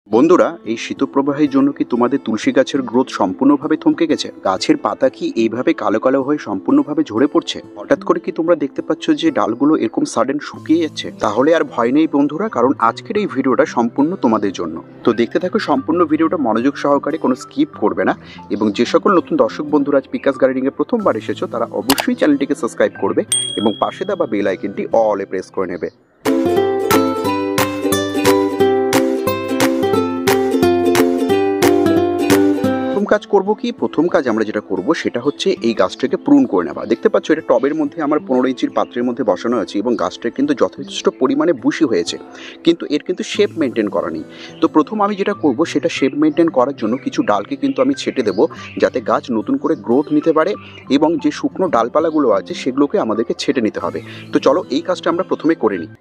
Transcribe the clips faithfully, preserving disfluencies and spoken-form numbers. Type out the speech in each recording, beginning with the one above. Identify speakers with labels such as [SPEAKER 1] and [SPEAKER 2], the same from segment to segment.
[SPEAKER 1] বন্ধুরা, এই শীতপ্রবাহের জন্য কি তোমাদের তুলসী গাছের গ্রোথ সম্পূর্ণভাবে থমকে গেছে? গাছের পাতা কি এইভাবে কালো কালো হয়ে সম্পূর্ণভাবে ঝরে পড়ছে? হঠাৎ করে কি তোমরা দেখতে পাচ্ছ যে ডালগুলো এরকম সাডেন শুকিয়ে যাচ্ছে? তাহলে আর ভয় নেই বন্ধুরা, কারণ আজকের এই ভিডিওটা সম্পূর্ণ তোমাদের জন্য। তো দেখতে থাকো সম্পূর্ণ ভিডিওটা মনোযোগ সহকারে, কোনো স্কিপ করবে না। এবং যে সকল নতুন দর্শক বন্ধুরা আজ পিকাস গার্ডেনিং এ প্রথমবার এসেছো, তারা অবশ্যই চ্যানেলটিকে সাবস্ক্রাইব করবে এবং পাশে দেওয়া বেল আইকনটি অলে প্রেস করে নেবে। কাজ করব কি প্রথম কাজ আমরা যেটা করব সেটা হচ্ছে এই গাছটাকে প্রুন করে নেওয়া। দেখতে পাচ্ছ এটা টবের মধ্যে আমার পনেরো ইঞ্চির পাত্রের মধ্যে বসানো আছে এবং গাছটা কিন্তু যথেষ্ট পরিমাণে বুশি হয়েছে, কিন্তু এর কিন্তু শেপ মেনটেন করা নেই। তো প্রথম আমি যেটা করব সেটা শেপ মেনটেন করার জন্য কিছু ডালকে কিন্তু আমি ছেটে দেবো, যাতে গাছ নতুন করে গ্রোথ নিতে পারে এবং যে শুকনো ডালপালাগুলো আছে সেগুলোকে আমাদেরকে ছেটে নিতে হবে। তো চলো এই কাজটা আমরা প্রথমে করে নিই।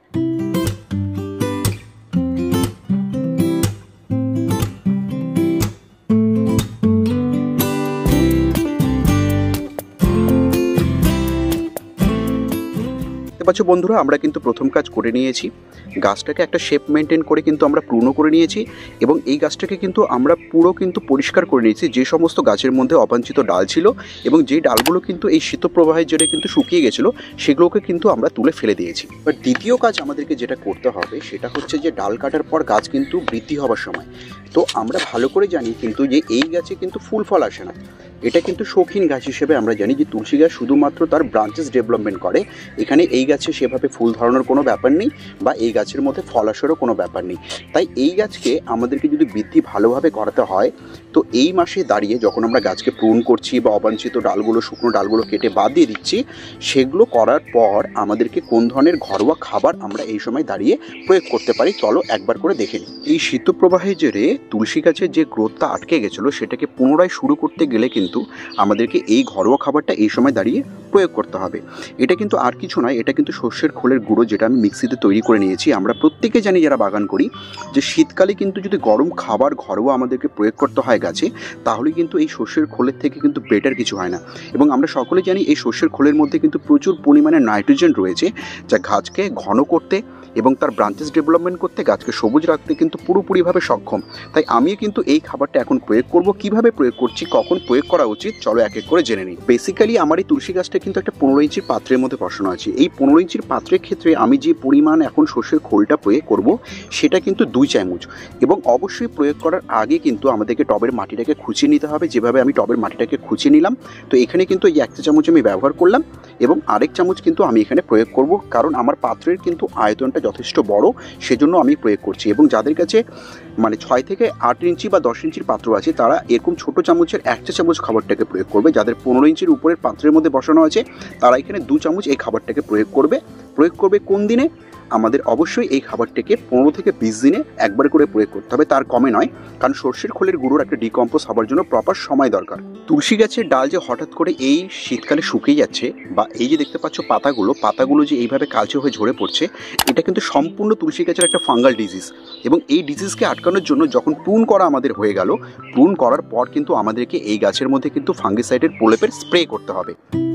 [SPEAKER 1] পাচ্ছ বন্ধুরা, আমরা কিন্তু প্রথম কাজ করে নিয়েছি। গাছটাকে একটা শেপ মেনটেন করে কিন্তু আমরা প্রুনও করে নিয়েছি এবং এই গাছটাকে কিন্তু আমরা পুরো কিন্তু পরিষ্কার করে নিয়েছি যে সমস্ত গাছের মধ্যে অবাঞ্ছিত ডাল ছিল এবং যেই ডালগুলো কিন্তু এই শীতপ্রবাহের জন্য কিন্তু শুকিয়ে গেছিলো সেগুলোকে কিন্তু আমরা তুলে ফেলে দিয়েছি। বাট দ্বিতীয় কাজ আমাদেরকে যেটা করতে হবে সেটা হচ্ছে যে ডাল কাটার পর গাছ কিন্তু বৃদ্ধি হওয়ার সময়, তো আমরা ভালো করে জানি কিন্তু যে এই গাছে কিন্তু ফুল ফল আসে না, এটা কিন্তু শৌখিন গাছ হিসেবে আমরা জানি যে তুলসী গাছ শুধুমাত্র তার ব্রাঞ্চেস ডেভেলপমেন্ট করে। এখানে এই গাছে সেভাবে ফুল ধরানোর কোনো ব্যাপার নেই বা এই গাছের মধ্যে ফল আসারও কোনো ব্যাপার নেই। তাই এই গাছকে আমাদেরকে যদি বৃদ্ধি ভালোভাবে করাতে হয়, তো এই মাসে দাঁড়িয়ে যখন আমরা গাছকে প্রুন করছি বা অবাঞ্ছিত ডালগুলো শুকনো ডালগুলো কেটে বাদ দিয়ে দিচ্ছি, সেগুলো করার পর আমাদেরকে কোন ধরনের ঘরোয়া খাবার আমরা এই সময় দাঁড়িয়ে প্রয়োগ করতে পারি চলো একবার করে দেখে নিই। এই শীতপ্রবাহের জেরে তুলসী গাছের যে গ্রোথটা আটকে গেছিলো সেটাকে পুনরায় শুরু করতে গেলে কিন্তু আমাদেরকে এই ঘরোয়া খাবারটা এই সময় দাঁড়িয়ে প্রয়োগ করতে হবে। এটা কিন্তু আর কিছু নয়, এটা কিন্তু সর্ষের খোলের গুঁড়ো, যেটা আমি মিক্সিতে তৈরি করে নিয়েছি। আমরা প্রত্যেকে জানি যারা বাগান করি যে শীতকালে কিন্তু যদি গরম খাবার ঘরোয়া আমাদেরকে প্রয়োগ করতে হয় গাছে, তাহলে কিন্তু এই সর্ষের খোলের থেকে কিন্তু বেটার কিছু হয় না। এবং আমরা সকলে জানি এই সর্ষের খোলের মধ্যে কিন্তু প্রচুর পরিমাণে নাইট্রোজেন রয়েছে, যা গাছকে ঘন করতে এবং তার ব্রাঞ্চেস ডেভেলপমেন্ট করতে, গাছকে সবুজ রাখতে কিন্তু পুরোপুরিভাবে সক্ষম। তাই আমি কিন্তু এই খাবারটা এখন প্রয়োগ করব। কিভাবে প্রয়োগ করছি, কখন প্রয়োগ করা উচিত, চলো এক এক করে জেনে নিই। বেসিক্যালি আমার এই তুলসী গাছটা কিন্তু একটা পনেরো ইঞ্চির পাত্রের মধ্যে বসানো আছে। এই পনেরো ইঞ্চির পাত্রের ক্ষেত্রে আমি যে পরিমাণ এখন সর্ষের খোলটা প্রয়োগ করব সেটা কিন্তু দুই চামচ। এবং অবশ্যই প্রয়োগ করার আগে কিন্তু আমাদেরকে টবের মাটিটাকে খুঁচিয়ে নিতে হবে, যেভাবে আমি টবের মাটিটাকে খুঁচিয়ে নিলাম। তো এখানে কিন্তু এই একটা চামচ আমি ব্যবহার করলাম এবং আরেক চামচ কিন্তু আমি এখানে প্রয়োগ করব, কারণ আমার পাত্রের কিন্তু আয়তনটা যথেষ্ট বড়, সেজন্য আমি প্রয়োগ করছি। এবং যাদের কাছে মানে ছয় থেকে আট ইঞ্চি বা দশ ইঞ্চির পাত্র আছে, তারা এরকম ছোট চামচের একটা চামচ খাবারটাকে প্রয়োগ করবে। যাদের পনেরো ইঞ্চির উপরের পাত্রের মধ্যে বসানো আছে তারা এখানে দু চামচ এই খাবারটাকে প্রয়োগ করবে। প্রয়োগ করবে কোন দিনে? আমাদের অবশ্যই এই খাবারটাকে পনেরো থেকে বিশ দিনে একবার করে প্রয়োগ করতে হবে, তার কমে নয়, কারণ সর্ষের খোলের গুঁড়োর একটা ডিকম্পোজ হওয়ার জন্য প্রপার সময় দরকার। তুলসী গাছের ডাল যে হঠাৎ করে এই শীতকালে শুকিয়ে যাচ্ছে বা এই যে দেখতে পাচ্ছ পাতাগুলো পাতাগুলো যে এইভাবে কালচে হয়ে ঝরে পড়ছে, এটা কিন্তু সম্পূর্ণ তুলসী গাছের একটা ফাঙ্গাল ডিজিজ। এবং এই ডিজিজকে আটকানোর জন্য যখন প্রুন করা আমাদের হয়ে গেল, প্রুন করার পর কিন্তু আমাদেরকে এই গাছের মধ্যে কিন্তু ফাঙ্গিসাইডের প্রলেপের স্প্রে করতে হবে।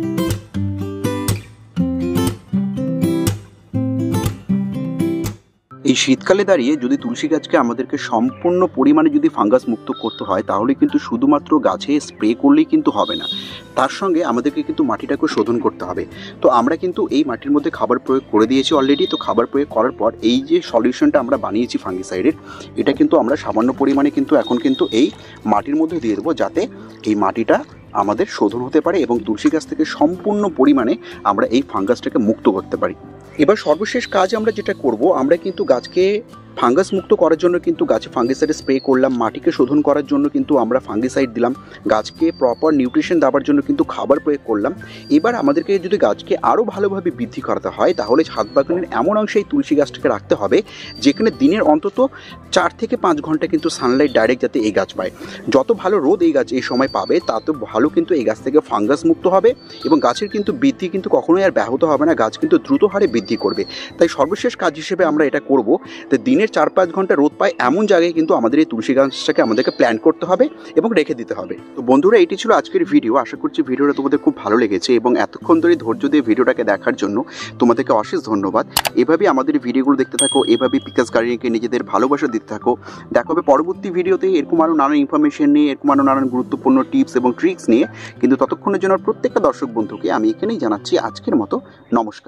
[SPEAKER 1] এই শীতকালে দাঁড়িয়ে যদি তুলসী গাছকে আমাদেরকে সম্পূর্ণ পরিমাণে যদি ফাঙ্গাস মুক্ত করতে হয়, তাহলে কিন্তু শুধুমাত্র গাছে স্প্রে করলেই কিন্তু হবে না, তার সঙ্গে আমাদেরকে কিন্তু মাটিটাকে শোধন করতে হবে। তো আমরা কিন্তু এই মাটির মধ্যে খাবার প্রয়োগ করে দিয়েছি অলরেডি। তো খাবার প্রয়োগ করার পর এই যে সলিউশনটা আমরা বানিয়েছি ফাঙ্গিসাইডের, এটা কিন্তু আমরা সামান্য পরিমাণে কিন্তু এখন কিন্তু এই মাটির মধ্যে দিয়ে দেবো, যাতে এই মাটিটা আমাদের শোধন হতে পারে এবং তুলসী গাছ থেকে সম্পূর্ণ পরিমাণে আমরা এই ফাঙ্গাসটাকে মুক্ত করতে পারি। এবার সর্বশেষ কাজ আমরা যেটা করব, আমরা কিন্তু গাছকে ফাঙ্গাস মুক্ত করার জন্য কিন্তু গাছে ফাঙ্গিসাইড স্প্রে করলাম, মাটিকে শোধন করার জন্য কিন্তু আমরা ফাঙ্গিসাইড দিলাম, গাছকে প্রপার নিউট্রিশন দেওয়ার জন্য কিন্তু খাবার প্রয়োগ করলাম। এবার আমাদেরকে যদি গাছকে আরও ভালোভাবে বৃদ্ধি করাতে হয়, তাহলে ছাদ বাগানের এমন অংশে এই তুলসী গাছটাকে রাখতে হবে যেখানে দিনের অন্তত চার থেকে পাঁচ ঘন্টা কিন্তু সানলাইট ডাইরেক্ট যাতে এই গাছ পায়। যত ভালো রোদ এই গাছ এই সময় পাবে, তত ভালো কিন্তু এই গাছ থেকে ফাঙ্গাস মুক্ত হবে এবং গাছের কিন্তু বৃদ্ধি কিন্তু কখনোই আর ব্যাহত হবে না, গাছ কিন্তু দ্রুত হারে বৃদ্ধি বৃদ্ধি করবে। তাই সর্বশেষ কাজ হিসেবে আমরা এটা করব, তো দিনের চার পাঁচ ঘন্টা রোদ পায় এমন জায়গায় কিন্তু আমাদের এই তুলসী গাছটাকে আমাদেরকে প্ল্যান্ট করতে হবে এবং রেখে দিতে হবে। তো বন্ধুরা, এটি ছিল আজকের ভিডিও। আশা করছি ভিডিওটা তোমাদের খুব ভালো লেগেছে এবং এতক্ষণ ধরে ধৈর্য দিয়ে ভিডিওটাকে দেখার জন্য তোমাদেরকে অশেষ ধন্যবাদ। এভাবেই আমাদের ভিডিওগুলো দেখতে থাকো, এভাবেই পিকাস গার্ডেনিংকে নিজেদের ভালোবাসা দিতে থাকো। দেখা হবে পরবর্তী ভিডিওতে এরকম আরও নানান ইনফরমেশন নিয়ে, এরকম আরও নানান গুরুত্বপূর্ণ টিপস এবং ট্রিক্স নিয়ে। কিন্তু ততক্ষণের জন্য প্রত্যেকটা দর্শক বন্ধুকে আমি এখানেই জানাচ্ছি আজকের মতো নমস্কার।